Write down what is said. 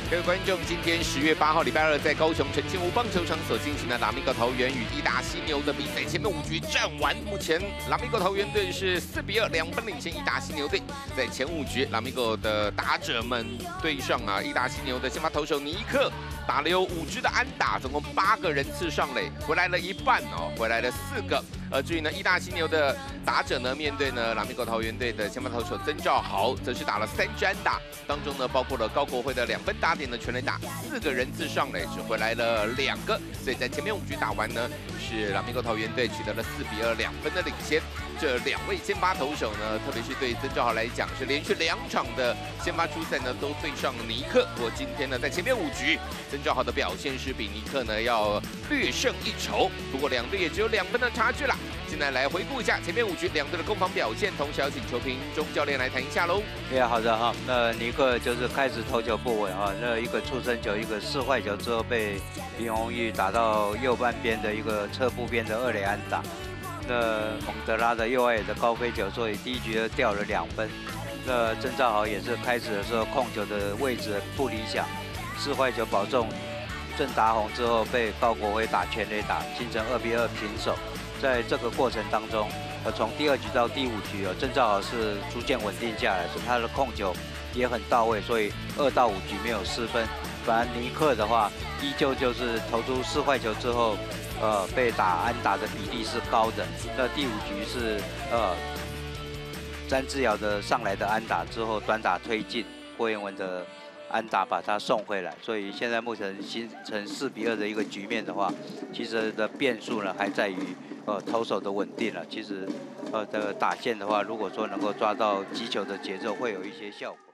各位观众，今天10月8号，礼拜二，在高雄澄清湖棒球场所进行的拉米戈桃园与义大犀牛的比赛，前面5局战完，目前拉米戈桃园队是4比2，2分领先义大犀牛队。在前5局，拉米戈的打者们对上义大犀牛的先发投手尼克，打了有5支的安打，总共8个人次上垒，回来了一半哦，回来了4个。至于呢，义大犀牛的打者呢，面对呢拉米戈桃园队的先发投手曾兆豪，则是打了3支安打，当中呢包括了高国辉的2分打点的全垒打，4个人次上垒，只回来了2个，所以在前面5局打完呢，是拉米戈桃园队取得了4比2，2分的领先。这2位先发投手呢，特别是对曾兆豪来讲，是连续2场的先发出赛呢都对上尼克。不过今天呢，在前面5局，曾兆豪的表现是比尼克呢要略胜一筹，不过2队也只有2分的差距啦。现在来回顾一下前面5局2队的攻防表现，同时要请球评钟教练来谈一下喽。 好的哈，那尼克就是开始投球不稳啊，那一个触身球，一个4坏球之后被林泓育打到右半边的一个侧部边的2垒安打。那蒙德拉的右外野的高飞球，所以第1局就掉了2分。那曾兆豪也是开始的时候控球的位置不理想，4坏球保中郑达宏之后被高国辉打全垒打，形成2比2平手。在这个过程当中，从第2局到第5局曾兆豪是逐渐稳定下来，所以他的控球也很到位，所以2到5局没有失分。反而尼克的话，依旧就是投出4坏球之后，被打安打的比例是高的。那第5局是詹志尧的上来的安打之后，短打推进，郭彦文的安打把他送回来，所以现在目前形成4比2的一个局面的话，其实的变数呢还在于投手的稳定了。其实的打线的话，如果说能够抓到击球的节奏，会有一些效果。